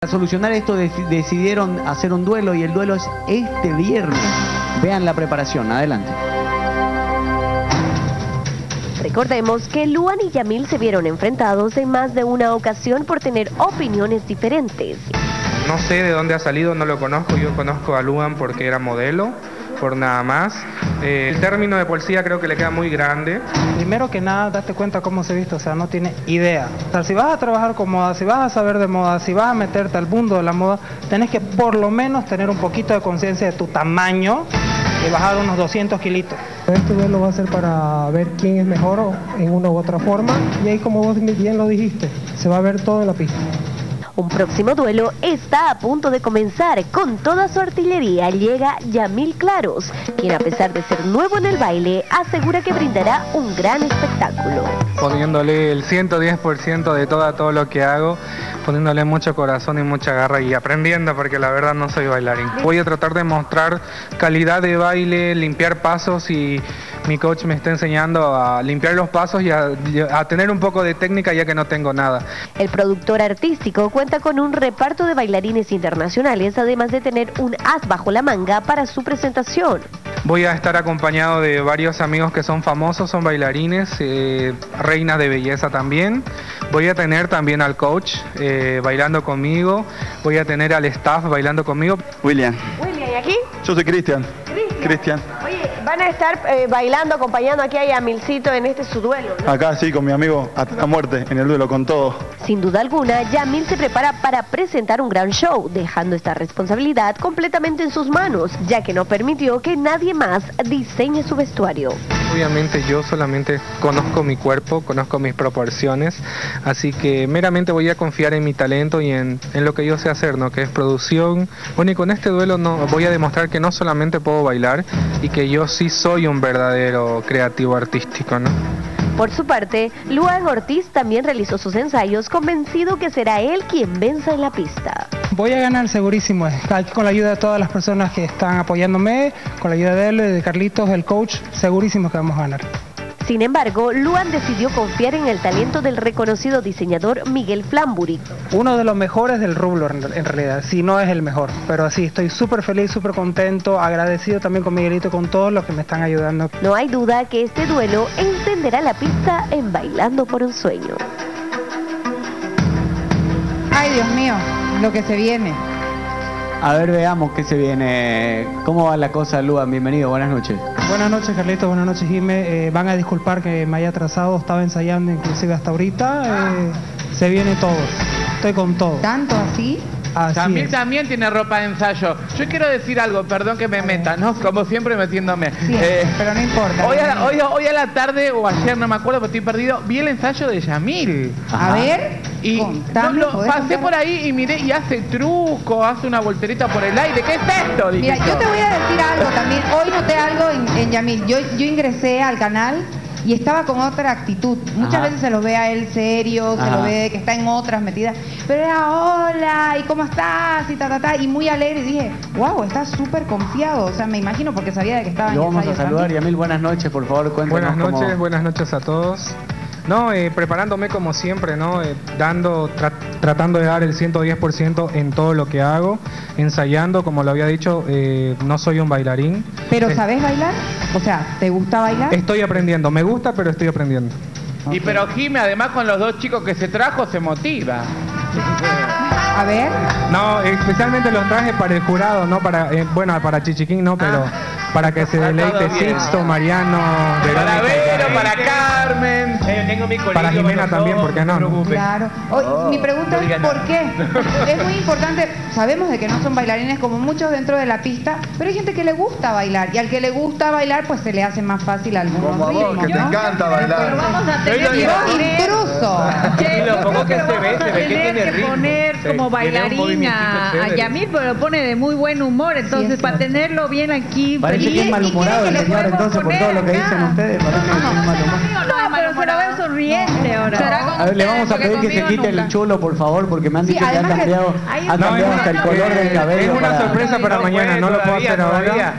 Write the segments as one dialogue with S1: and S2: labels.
S1: Para solucionar esto decidieron hacer un duelo y el duelo es este viernes. Vean la preparación, adelante.
S2: Recordemos que Luan y Yamil se vieron enfrentados en más de una ocasión por tener opiniones diferentes.
S3: No sé de dónde ha salido, no lo conozco. Yo conozco a Luan porque era modelo, por nada más. El término de poesía creo que le queda muy grande.
S4: Primero que nada, date cuenta cómo se viste, o sea, no tiene idea. O sea, si vas a trabajar con moda, si vas a saber de moda, si vas a meterte al mundo de la moda, tenés que por lo menos tener un poquito de conciencia de tu tamaño y bajar unos 200 kilitos.
S5: Este duelo va a ser para ver quién es mejor en una u otra forma, y ahí, como vos bien lo dijiste, se va a ver todo en la pista.
S2: Un próximo duelo está a punto de comenzar. Con toda su artillería llega Yamil Claros, quien a pesar de ser nuevo en el baile, asegura que brindará un gran espectáculo.
S3: Poniéndole el 110% de todo lo que hago, poniéndole mucho corazón y mucha garra y aprendiendo, porque la verdad no soy bailarín. Voy a tratar de mostrar calidad de baile, limpiar pasos, y mi coach me está enseñando a limpiar los pasos y a tener un poco de técnica, ya que no tengo nada.
S2: El productor artístico cuenta con un reparto de bailarines internacionales, además de tener un as bajo la manga para su presentación.
S3: Voy a estar acompañado de varios amigos que son famosos, son bailarines, reinas de belleza también. Voy a tener también al coach bailando conmigo, voy a tener al staff bailando conmigo.
S6: William.
S7: William, ¿y aquí?
S6: Yo soy Cristian. Cristian.
S7: Oye, van a estar bailando, acompañando aquí a Yamilcito en su duelo, ¿no?
S6: Acá sí, con mi amigo hasta la muerte, en el duelo, con todo.
S2: Sin duda alguna, Yamil se prepara para presentar un gran show, dejando esta responsabilidad completamente en sus manos, ya que no permitió que nadie más diseñe su vestuario.
S3: Obviamente yo solamente conozco mi cuerpo, conozco mis proporciones, así que meramente voy a confiar en mi talento y en lo que yo sé hacer, ¿no? Que es producción. Bueno, y con este duelo voy a demostrar que no solamente puedo bailar, y que yo sí soy un verdadero creativo artístico, ¿no?
S2: Por su parte, Luan Ortiz también realizó sus ensayos, convencido que será él quien venza en la pista.
S4: Voy a ganar segurísimo, con la ayuda de todas las personas que están apoyándome, con la ayuda de él, de Carlitos, el coach, segurísimo que vamos a ganar.
S2: Sin embargo, Luan decidió confiar en el talento del reconocido diseñador Miguel Flamburi.
S4: Uno de los mejores del rublo en realidad, si no es el mejor, pero sí, estoy súper feliz, súper contento, agradecido también con Miguelito, con todos los que me están ayudando.
S2: No hay duda que este duelo encenderá la pista en Bailando por un Sueño.
S8: Ay, Dios mío, lo que se viene.
S1: A ver, veamos qué se viene. ¿Cómo va la cosa, Luan? Bienvenido, buenas noches.
S4: Buenas noches, Carlitos, buenas noches, Jimé. Van a disculpar que me haya atrasado, estaba ensayando inclusive hasta ahorita. Se viene todo, estoy con todo.
S8: ¿Tanto así?
S9: También tiene ropa de ensayo. Yo quiero decir algo, perdón que me meta, ¿no? Como siempre metiéndome.
S8: Sí, pero no importa.
S9: Hoy a la tarde o ayer, no me acuerdo, porque estoy perdido, vi el ensayo de Yamil.
S8: A ver,
S9: y pasé por ahí y miré, y hace truco, hace una voltereta por el aire. ¿Qué es esto?
S8: Mira, yo te voy a decir algo también. Hoy noté algo en Yamil. Yo ingresé al canal y estaba con otra actitud. Muchas veces se lo ve a él serio, se lo ve que está en otras metidas, pero era hola, ¿y cómo estás? Y y muy alegre, y dije, wow, está súper confiado, o sea, me imagino, porque sabía de que estaba en
S1: Lo vamos a saludar, Yamil, buenas noches, por favor, cuéntanos.
S3: Buenas noches a todos. No, preparándome como siempre, ¿no? Tratando de dar el 110% en todo lo que hago, ensayando, como lo había dicho, no soy un bailarín.
S8: ¿Pero sabés bailar? O sea, ¿te gusta bailar?
S3: Estoy aprendiendo, me gusta, pero estoy aprendiendo.
S9: Y pero Jimé, además con los dos chicos que se trajo, se motiva.
S8: A ver.
S3: No, especialmente los trajes para el jurado, no para, para Chichiquín, no, pero para que se deleite Sixto, Mariano,
S9: para Vero, para Carmen,
S3: para Jimena también, ¿por qué no?
S8: Claro. Mi pregunta es ¿por qué? Es muy importante, sabemos de que no son bailarines como muchos dentro de la pista, pero hay gente que le gusta bailar, y al que le gusta bailar, pues se le hace más fácil algunos ritmos,
S6: que te encanta bailar.
S7: Pero vamos a tener
S8: intruso.
S9: Lo poco que se ve que tiene ritmo.
S7: Poner como bailarín a Yamil, pero lo pone de muy buen humor, entonces para tenerlo bien aquí.
S1: Parece que es malhumorado el señor, entonces, por todo lo que dicen ustedes, parece que es malhumorado.
S7: No, pero se lo ven sonriente ahora.
S1: A ver, le vamos a pedir que se quite el chulo, por favor, porque me han dicho que ha cambiado hasta el color del cabello.
S3: Es una sorpresa para mañana, no lo puedo hacer ahora.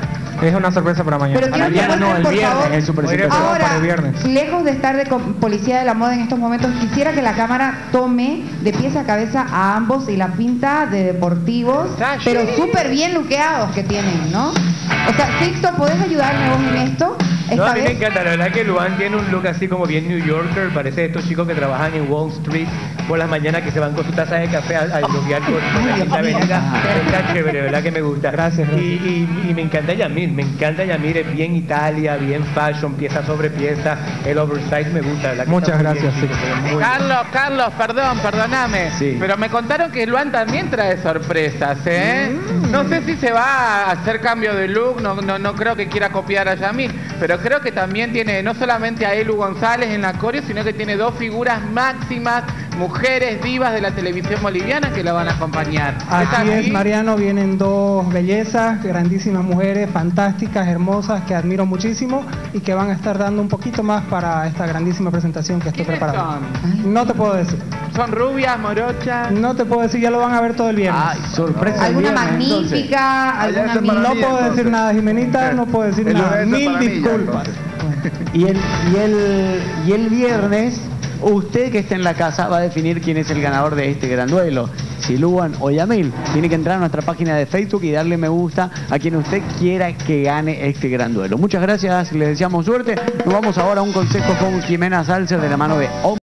S3: Es una sorpresa para mañana.
S8: Pero quiero que muestren, por favor,
S1: es su presentación.
S8: ahora,
S3: para el viernes.
S8: lejos de estar de policía de la moda en estos momentos, quisiera que la cámara tome de pies a cabeza a ambos y la pinta de deportivos, pero súper bien luqueados que tienen, ¿no? O sea, Sixto, ¿podés ayudarme vos en esto?
S10: No, a mí me encanta, la verdad que Luan tiene un look así como bien New Yorker, parece de estos chicos que trabajan en Wall Street por las mañanas que se van con su taza de café a luquear con la Quinta Avenida. Está chévere, verdad que me gusta.
S5: Gracias.
S10: Y me encanta Yamil, es bien Italia, bien fashion, pieza sobre pieza, el oversize me gusta. ¿Verdad?
S3: Muchas gracias, sí.
S9: Carlos, perdóname,
S1: Sí.
S9: pero me contaron que Luan también trae sorpresas, ¿eh? No sé si se va a hacer cambio de look, no creo que quiera copiar a Yamil, pero creo que también tiene no solamente a Elu González en la coreo, sino que tiene dos figuras máximas, mujeres divas de la televisión boliviana que la van a acompañar.
S5: Así es, Mariano, vienen dos bellezas, grandísimas mujeres, fantásticas, hermosas, que admiro muchísimo y que van a estar dando un poquito más para esta grandísima presentación que estoy preparando. No te puedo decir.
S9: ¿Son rubias, morochas?
S5: No te puedo decir, ya lo van a ver todo el viernes.
S1: Ay, sorpresa.
S8: ¿Alguna
S1: el viernes,
S8: magnífica? ¿Alguna
S5: No puedo decir nada, Jimenita, no puedo decir nada. Mil disculpas.
S1: Y el viernes, usted que está en la casa va a definir quién es el ganador de este gran duelo. Si Luan o Yamil. Tiene que entrar a nuestra página de Facebook y darle me gusta a quien usted quiera que gane este gran duelo. Muchas gracias, les deseamos suerte. Nos vamos ahora a un consejo con Jimena Salcer de la mano de